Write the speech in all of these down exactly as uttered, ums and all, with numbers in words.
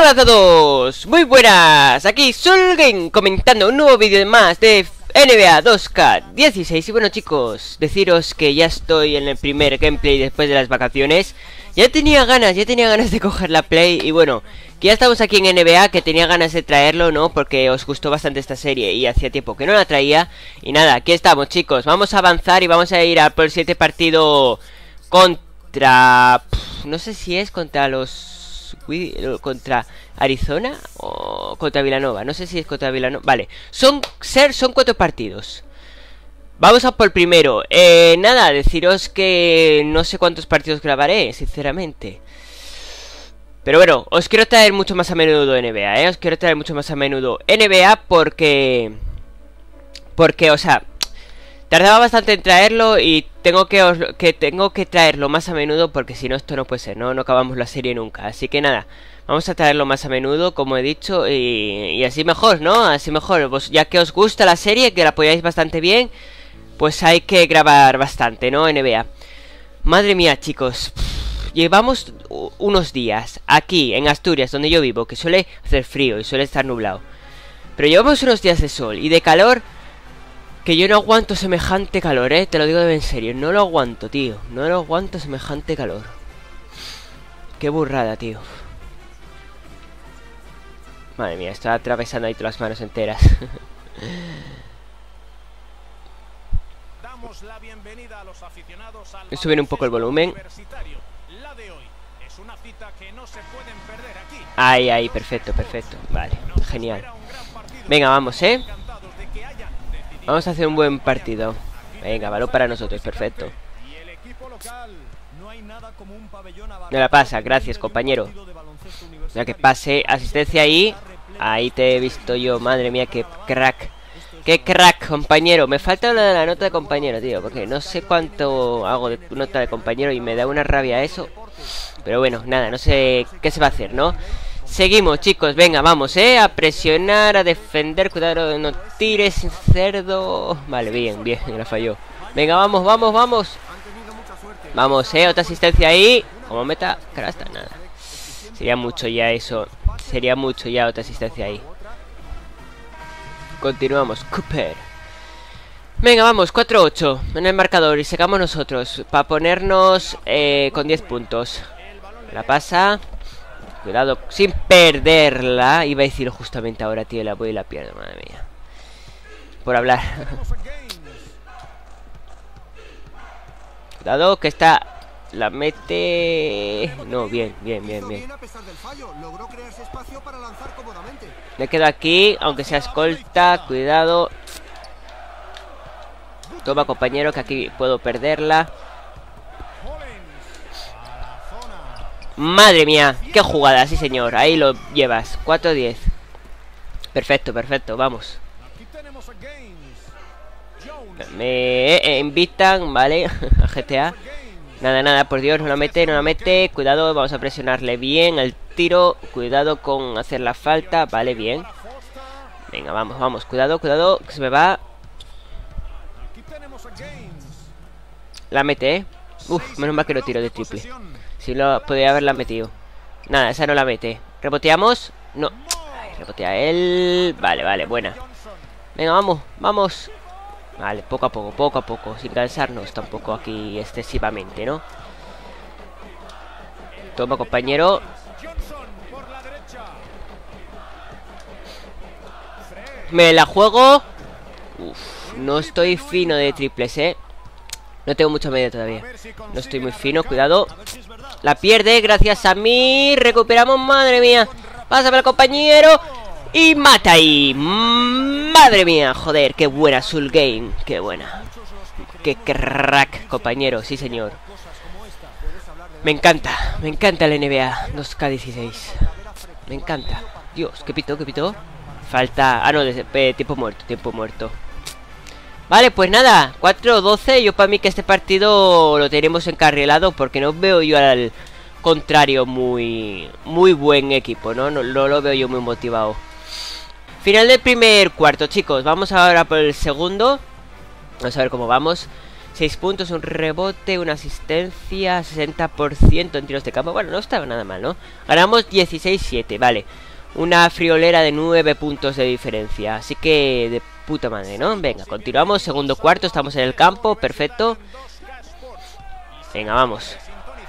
Hola a todos, muy buenas, aquí Solgame comentando un nuevo vídeo más de N B A dos K dieciséis. Y bueno chicos, deciros que ya estoy en el primer gameplay después de las vacaciones. Ya tenía ganas, ya tenía ganas de coger la play. Y bueno, que ya estamos aquí en N B A, que tenía ganas de traerlo, ¿no? Porque os gustó bastante esta serie y hacía tiempo que no la traía. Y nada, aquí estamos chicos, vamos a avanzar y vamos a ir a por el siguiente partido contra... Pff, no sé si es contra los... contra Arizona o contra Villanova. No sé si es contra Villanova. Vale, son ser son cuatro partidos. Vamos a por el primero. eh, Nada, deciros que no sé cuántos partidos grabaré, sinceramente. Pero bueno, os quiero traer mucho más a menudo N B A, ¿eh? Os quiero traer mucho más a menudo N B A porque... Porque, o sea... Tardaba bastante en traerlo y tengo que, os, que tengo que traerlo más a menudo porque si no esto no puede ser, ¿no? No acabamos la serie nunca. Así que nada, vamos a traerlo más a menudo, como he dicho, y, y así mejor, ¿no? Así mejor, pues ya que os gusta la serie, que la apoyáis bastante bien, pues hay que grabar bastante, ¿no? N B A. Madre mía, chicos. Llevamos unos días aquí en Asturias, donde yo vivo, que suele hacer frío y suele estar nublado. Pero llevamos unos días de sol y de calor... Que yo no aguanto semejante calor, eh. Te lo digo de en serio. No lo aguanto, tío. No lo aguanto semejante calor. Qué burrada, tío. Madre mía, estoy atravesando ahí todas las manos enteras. Damos la bienvenida a los aficionados al Voy a subir un poco el volumen. La de hoy es una cita que no se pueden perder aquí. Ahí, ahí, perfecto, perfecto. Vale, genial. Venga, vamos, eh. Vamos a hacer un buen partido. Venga, balón para nosotros, perfecto. Me la pasa, gracias compañero. Ya que pase, asistencia ahí. Ahí te he visto yo, madre mía, qué crack. Qué crack, compañero. Me falta lo de la nota de compañero, tío, porque no sé cuánto hago de nota de compañero y me da una rabia eso. Pero bueno, nada, no sé qué se va a hacer, ¿no? Seguimos, chicos, venga, vamos, eh, a presionar, a defender, cuidado, no tires, cerdo. Vale, bien, bien, la falló. Venga, vamos, vamos, vamos. Vamos, eh, otra asistencia ahí. Como meta, crasta, nada. Sería mucho ya eso. Sería mucho ya otra asistencia ahí. Continuamos, Cooper. Venga, vamos, cuatro ocho en el marcador y sacamos nosotros para ponernos eh, con diez puntos. La pasa. Cuidado, sin perderla. Iba a decirlo justamente ahora, tío, la voy y la pierdo, madre mía. Por hablar. Cuidado, que esta la mete... No, bien, bien, bien, bien. Me quedo aquí, aunque sea escolta. Cuidado. Toma, compañero, que aquí puedo perderla. Madre mía, qué jugada, sí señor. Ahí lo llevas, cuatro diez. Perfecto, perfecto, vamos. Me invitan, vale, a G T A. Nada, nada, por Dios, no la mete, no la mete. Cuidado, vamos a presionarle bien el tiro. Cuidado con hacer la falta, vale, bien. Venga, vamos, vamos, cuidado, cuidado, que se me va. La mete, eh. Uf, menos mal que no tiro de triple. Si lo podría haberla metido. Nada, esa no la mete. ¿Reboteamos? No. Ay, rebotea él. Vale, vale, buena. Venga, vamos, vamos. Vale, poco a poco, poco a poco. Sin cansarnos tampoco aquí excesivamente, ¿no? Toma, compañero. Me la juego. Uf, no estoy fino de triples, ¿eh? No tengo mucha media todavía. No estoy muy fino, cuidado. La pierde gracias a mí. Recuperamos, madre mía. Pásame al compañero. Y mata ahí. Madre mía, joder, qué buena Solgame. Qué buena. Qué crack, compañero, sí señor. Me encanta, me encanta el N B A dos K dieciséis. Me encanta. Dios, ¿qué pitó, qué pitó? Falta... Ah, no, eh, tiempo muerto, tiempo muerto. Vale, pues nada, cuatro doce. Yo para mí que este partido lo tenemos encarrilado porque no veo yo al contrario muy muy buen equipo, ¿no? No, no lo veo yo muy motivado. Final del primer cuarto, chicos. Vamos ahora por el segundo. Vamos a ver cómo vamos. seis puntos, un rebote, una asistencia, sesenta por ciento en tiros de campo. Bueno, no estaba nada mal, ¿no? Ganamos dieciséis siete, vale. Una friolera de nueve puntos de diferencia. Así que de puta madre, ¿no? Venga, continuamos, segundo cuarto, estamos en el campo, perfecto. Venga, vamos.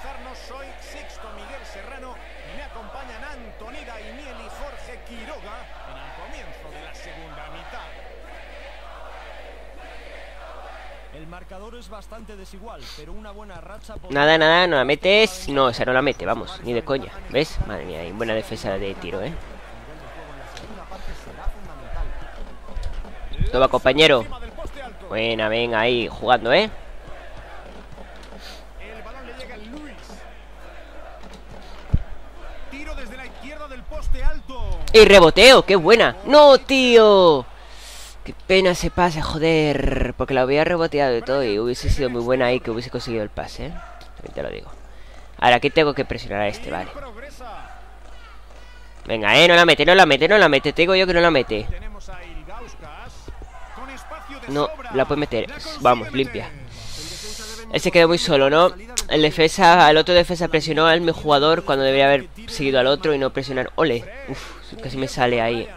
Es bastante desigual, pero una buena racha por... Nada, nada, no la metes. No, o sea, no la mete, vamos, ni de coña. ¿Ves? Madre mía, hay buena defensa de tiro, ¿eh? Toma, compañero. Buena, venga, ahí, jugando, ¿eh? El balón le llega a Luis. Tiro desde la izquierda del poste alto. Y reboteo, qué buena. No, tío. Qué pena ese pase, joder. Porque la hubiera reboteado y todo y hubiese sido muy buena ahí que hubiese conseguido el pase, ¿eh? También te lo digo. Ahora aquí tengo que presionar a este, vale. Venga, eh, no la mete, no la mete, no la mete. Te digo yo que no la mete. No, la puede meter. Vamos, limpia. Ese quedó muy solo, ¿no? El defensa, el otro defensa presionó al mi jugador cuando debería haber seguido al otro y no presionar. Ole. Uf, casi me sale ahí.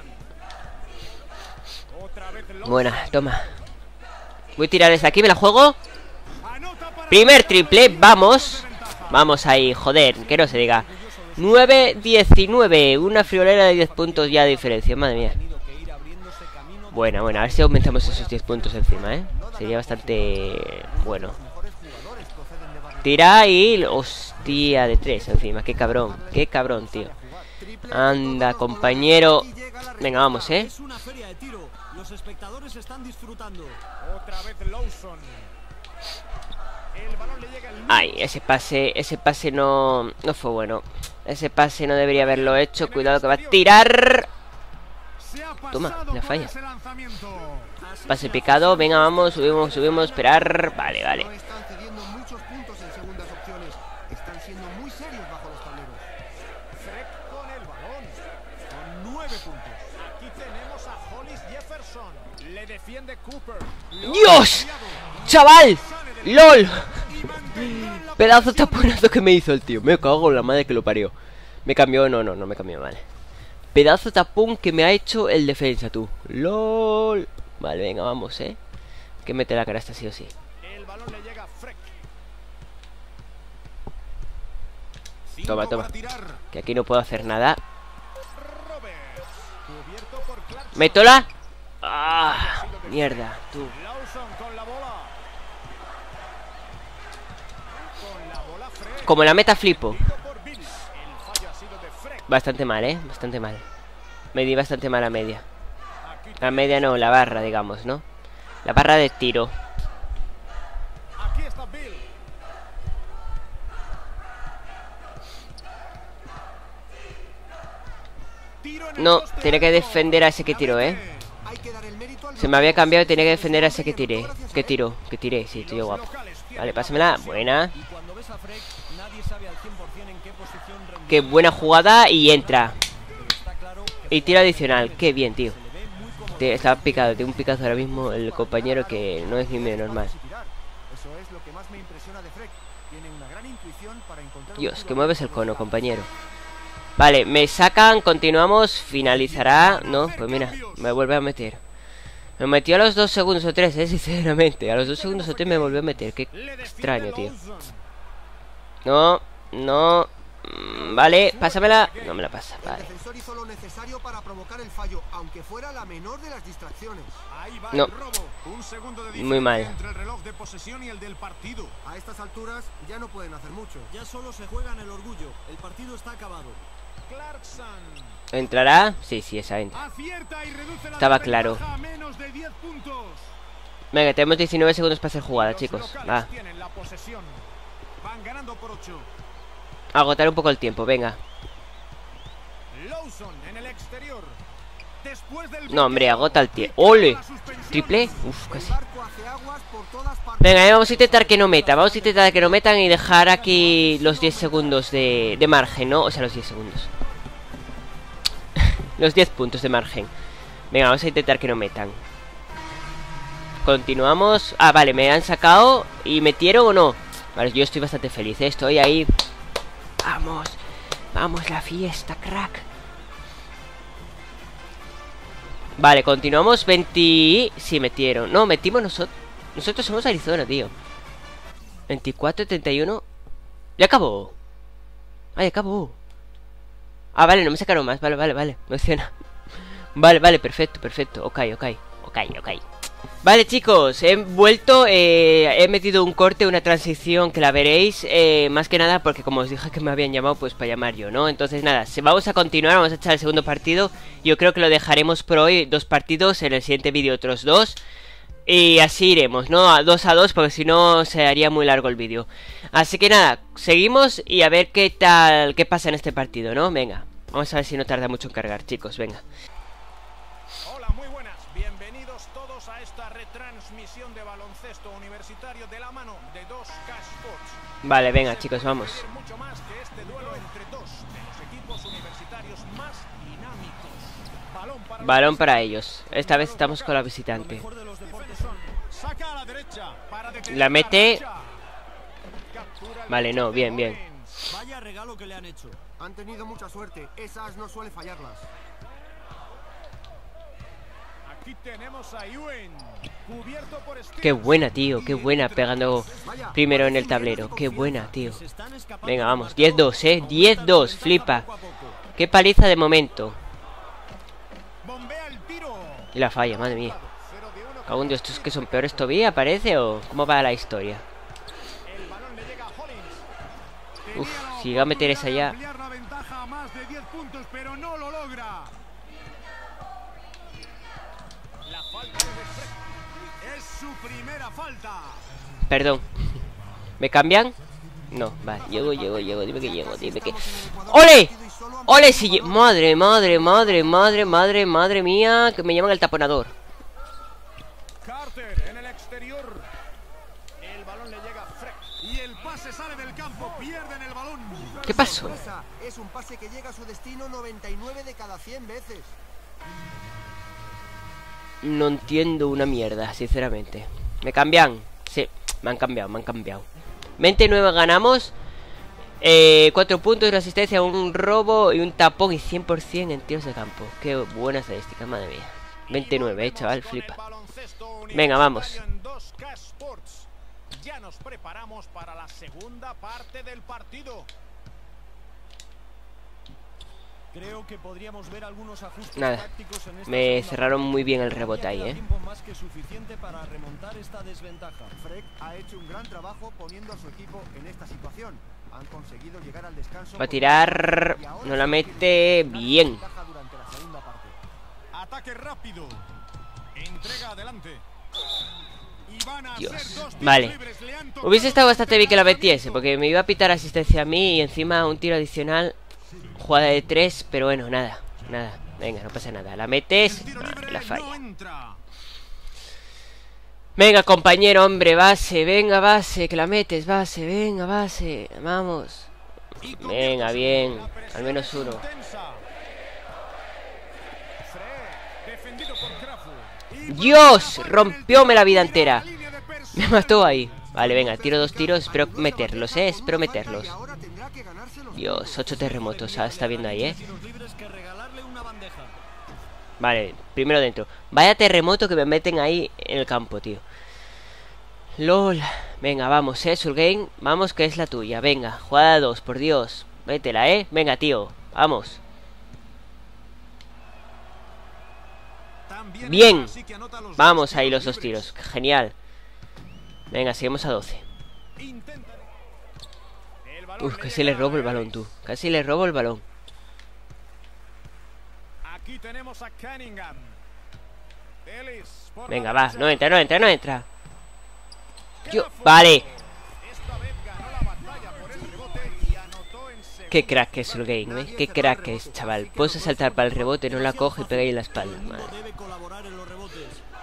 Buena, toma. Voy a tirar desde aquí, me la juego. Primer triple, vamos. Vamos ahí, joder, que no se diga. Nueve diecinueve, una friolera de diez puntos ya de diferencia, madre mía. Buena, buena, a ver si aumentamos esos diez puntos encima, ¿eh? Sería bastante bueno. Tira y... hostia, de tres encima, qué cabrón. Qué cabrón, tío. Anda, compañero. Venga, vamos, ¿eh? Los espectadores están disfrutando. Otra vez Lawson. El balón le llega al... Ay, ese pase, ese pase no, no fue bueno. Ese pase no debería haberlo hecho. Cuidado que va a tirar. Toma, la falla. Pase picado, venga, vamos, subimos, subimos, esperar. Vale, vale. ¡Dios! ¡Chaval! ¡Lol! Pedazo de taponazo que me hizo el tío. Me cago en la madre que lo parió. Me cambió, no, no, no me cambió, vale. Pedazo de tapón que me ha hecho el defensa, tú. ¡Lol! Vale, venga, vamos, eh. Que mete la cara esta sí o sí. Toma, toma. Que aquí no puedo hacer nada. ¿Métola? ¡Ah! Mierda, tú. Como la meta flipo. Bastante mal, eh, bastante mal. Me di bastante mal a media. La media no, la barra, digamos, ¿no? La barra de tiro. No, tenía que defender a ese que tiró, eh. Se me había cambiado y tenía que defender a ese que tiré. Que tiró, que tiré, sí, tío guapo. Vale, pásamela, buena. Qué buena jugada y entra. Y tiro adicional, qué bien, tío. Estaba picado, tengo un picazo ahora mismo el compañero que no es ni medio normal. Dios, que mueves el cono, compañero. Vale, me sacan, continuamos, finalizará. No, pues mira, me vuelve a meter. Me metió a los dos segundos o tres, eh, sinceramente. A los dos segundos o tres me volvió a meter. Qué extraño, tío. No, no. Mm, vale, pásamela. No me la pasa, vale. No. Muy mal. A estas alturas ya no pueden hacer mucho. Ya solo se juegan el orgullo. El partido está acabado. ¿Entrará? Sí, sí, esa entra. Estaba claro. Venga, tenemos diecinueve segundos para hacer jugada, chicos. Va. Agotar un poco el tiempo, venga. No, hombre, agota el tiempo. ¡Ole! ¿Triple? Uf, casi. Venga, eh, vamos a intentar que no metan. Vamos a intentar que no metan y dejar aquí los diez segundos de, de margen, ¿no? O sea, los diez segundos. Los diez puntos de margen. Venga, vamos a intentar que no metan. Continuamos. Ah, vale, me han sacado. ¿Y metieron o no? Vale, yo estoy bastante feliz, ¿eh? Estoy ahí. Vamos. Vamos, la fiesta, crack. Vale, continuamos. veinte... Sí, metieron. No, metimos nosotros. Nosotros somos Arizona, tío. veinticuatro, treinta y uno. Ya acabó. Ah, ya acabó. Ah, vale, no me sacaron más. Vale, vale, vale. Me emociona. Vale, vale, perfecto, perfecto. Ok, ok. Ok, ok. Vale, chicos, he vuelto, eh, he metido un corte, una transición que la veréis, eh, más que nada porque como os dije que me habían llamado, pues para llamar yo, ¿no? Entonces nada, se, vamos a continuar, vamos a echar el segundo partido. Yo creo que lo dejaremos por hoy, dos partidos, en el siguiente vídeo otros dos. Y así iremos, ¿no? A dos a dos, porque si no se haría muy largo el vídeo. Así que nada, seguimos y a ver qué tal, qué pasa en este partido, ¿no? Venga, vamos a ver si no tarda mucho en cargar, chicos, venga. Hola, muy buenas. Bienvenidos todos a esta retransmisión de baloncesto universitario de la mano de dos K Sports. Vale, venga, chicos, vamos. Mucho más que este duelo entre dos de los equipos universitarios más dinámicos. Balón para, Balón para ellos. Esta vez estamos con la visitante. Saca a la derecha para la mete. Vale, no, bien, bien. Vaya regalo que le han hecho. Han tenido mucha suerte. Esas no suele fallarlas. Aquí tenemos a Ewan, cubierto por Stevens. Qué buena, tío, qué buena pegando primero en el tablero. Qué buena, tío. Venga, vamos, diez dos, eh, diez dos, flipa. Qué paliza de momento. Bombea el tiro. Y la falla, madre mía. Algún de estos que son peores todavía, parece, o cómo va la historia. El balón le llega a Hollins. Uf, si llega a meter esa ya. Ampliar la ventaja a más de diez puntos, pero no lo logra. La falta de Freck. Es su primera falta. Perdón. ¿Me cambian? No, vale, llego, llego, llego, dime que llego, dime que... ¡Ole! ¡Ole! Si lle- madre, madre, madre, madre, madre, madre mía, que me llaman el taponador. Carter en el exterior. El balón le llega a Freck. Y el pase sale del campo. Pierden el balón. ¿Qué pasó? Es un pase que llega a su destino noventa y nueve de cada cien veces. No entiendo una mierda, sinceramente. ¿Me cambian? Sí, me han cambiado, me han cambiado. veintinueve ganamos. Eh, cuatro puntos, una asistencia, un robo y un tapón y cien por cien en tiros de campo. Qué buena estadística, madre mía. veintinueve, eh, chaval, flipa. Venga, vamos. Ya nos preparamos para la segunda parte del partido. Creo que podríamos ver algunos ajustes Nada, tácticos en esta me segunda cerraron parte. muy bien el rebote ahí, Todavía eh. queda tiempo más que suficiente para remontar esta desventaja. Freck ha hecho un gran trabajo poniendo a su equipo en esta situación. Han conseguido llegar al descanso. Va a tirar. No la mete bien. Durante la segunda parte. Ataque rápido. Entrega adelante. Y van a Dios. ser dos tiros Vale. libres. Le han tocado Hubiese estado bastante bien que la lateral metiese, porque me iba a pitar asistencia a mí y encima un tiro adicional. Jugada de tres, pero bueno, nada, nada. Venga, no pasa nada. La metes, El tiro ah, libre la no falla. entra. Venga, compañero, hombre, base, venga, base, que la metes, base, venga, base, vamos. Y Venga, convierte bien, la presión al menos es uno. intensa. Freck, defendido por Crawford. Y Dios, balón rompióme la vida en el tiro, entera. la línea de Me personal. mató ahí. Vale, venga, tiro dos tiros, espero meterlos, eh, espero Con una falta meterlos. y ahora tendrá que ganarse los Dios, ocho terremotos, ah, está viendo ahí, eh. Tiros libres que regalarle una bandeja. Vale, primero dentro. Vaya terremoto que me meten ahí en el campo, tío. LOL. Venga, vamos, eh, Surgame. Vamos, que es la tuya. Venga, jugada dos, por Dios. Métela, eh. Venga, tío. Vamos. También Bien. así que anota los Vamos dos ahí los dos libres. tiros. Genial. Venga, seguimos a doce. Intenta. El balón Uf, le casi le llega robo el a balón, Ellis. tú. Casi le robo el balón. Aquí tenemos a Cunningham. Ellis por Venga, la va. derecha. No entra, no entra, no entra. Yo, Crawford. vale. Esta vez ganó la batalla por el rebote y anotó en segundo. Qué crack es Surgame, eh. Qué crack es, chaval. Puedes saltar para el rebote, no la coge y pega ahí en la espalda. Madre. Debe colaborar en los rebotes.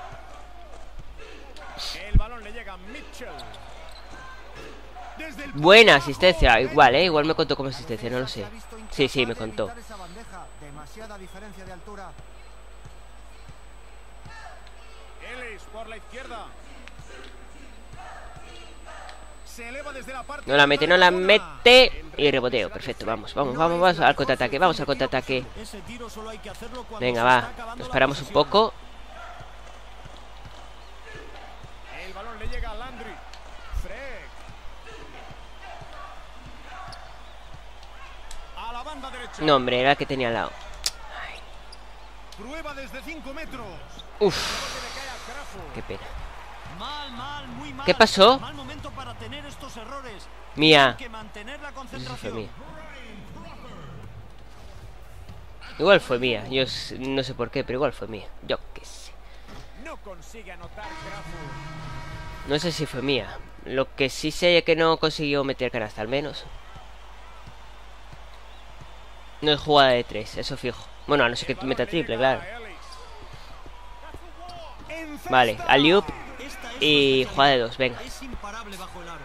El balón le llega a Mitchell. Desde el Buena asistencia. Igual, eh. Igual me contó como asistencia, no lo sé. Sí, sí, me contó. Esa bandeja, demasiada diferencia de altura. Ellis por la izquierda. Se eleva desde la parte No la mete, no la mete. Y reboteo, perfecto, vamos, vamos, vamos, vamos al contraataque, vamos al contraataque. Ese tiro solo hay que hacerlo cuando Venga, se va, está acabando nos la paramos un posesión. poco. El balón le llega a Landry. Freck. A la banda derecha. No, hombre, era el que tenía al lado. Prueba desde cinco metros. Uf, Rebote le cae a Crawford. qué pena. Mal, mal, muy mal. ¿Qué pasó? Mal momento para tener estos errores. Mía. Hay que mantener la Eso fue concentración. mía. Igual fue mía, yo s- no sé por qué, pero igual fue mía. Yo qué sé. No consigue anotar Crawford. No sé si fue mía. Lo que sí sé es que no consiguió meter canasta, al menos. No es jugada de tres, eso fijo. Bueno, a no ser que meta triple, claro. Vale, alley-oop Esta es y su jugada de dos, venga. Es imparable bajo el aro.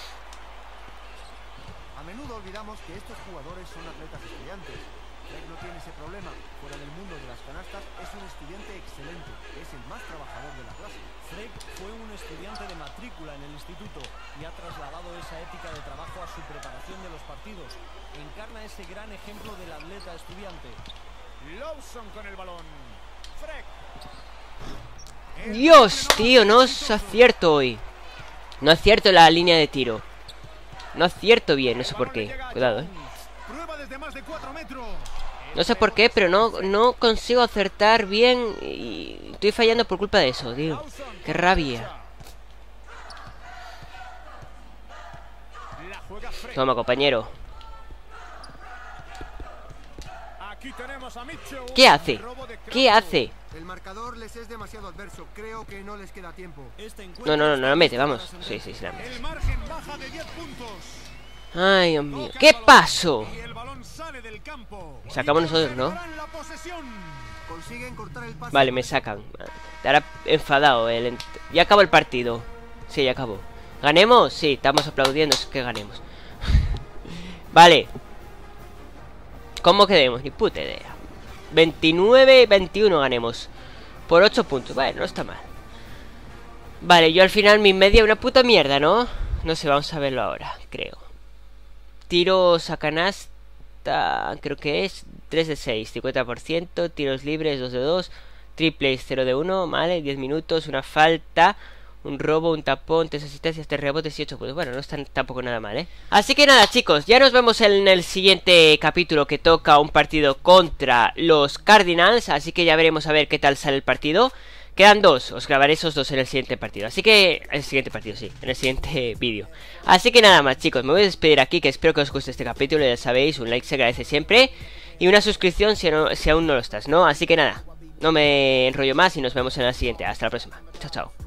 A menudo olvidamos que estos jugadores son atletas estudiantes. Greg no tiene ese problema. Fuera del mundo de las canastas es un estudiante excelente. Es el más trabajador de la clase. Freck fue un estudiante de matrícula en el instituto y ha trasladado esa ética de trabajo a su preparación de los partidos. Encarna ese gran ejemplo del atleta estudiante. Lawson con el balón. Freck. Dios, tío, no os acierto hoy. No acierto la línea de tiro. No acierto bien, no sé por qué. Cuidado, eh. Prueba desde más de cuatro metros. No sé por qué, pero no, no consigo acertar bien y estoy fallando por culpa de eso, tío. Qué rabia. La juega Freck. Toma, compañero. Aquí tenemos a Mitchell. ¿Qué hace? Robo de ¿Qué Crawford. hace? El marcador les es demasiado adverso. Creo que no les queda tiempo. Este No, no, no, no la mete, vamos. Sí, sí, sí la mete. El margen baja de diez puntos. Ay, Dios mío. Toca ¿Qué el balón pasó? Y el balón sale del campo. Sacamos Y nosotros, ¿no? conservarán la posesión. Consiguen cortar el pase. Vale, me sacan. Estará enfadado el ent- Ya acabó el partido. Sí, ya acabó. ¿Ganemos? Sí, estamos aplaudiendo, es que ganemos. Vale. ¿Cómo quedemos? Ni puta idea. veintinueve veintiuno ganemos. Por ocho puntos. Bueno, no está mal. Vale, yo al final mi media una puta mierda, ¿no? No sé, vamos a verlo ahora, creo. Tiros a canasta, creo que es tres de seis, cincuenta por ciento. Tiros libres, dos de dos. Triples, cero de uno, vale, diez minutos, una falta, un robo, un tapón, tres asistencias, tres rebotes y ocho puntos. Bueno, no está tampoco nada mal, ¿eh? Así que nada, chicos, ya nos vemos en el siguiente capítulo, que toca un partido contra los Cardinals. Así que ya veremos a ver qué tal sale el partido. Quedan dos, os grabaré esos dos en el siguiente partido. Así que... El siguiente partido, sí, en el siguiente vídeo. Así que nada más, chicos, me voy a despedir aquí, que espero que os guste este capítulo. Ya sabéis, un like se agradece siempre. Y una suscripción si, no, si aún no lo estás, ¿no? Así que nada, no me enrollo más y nos vemos en la siguiente. Hasta la próxima. Chao, chao.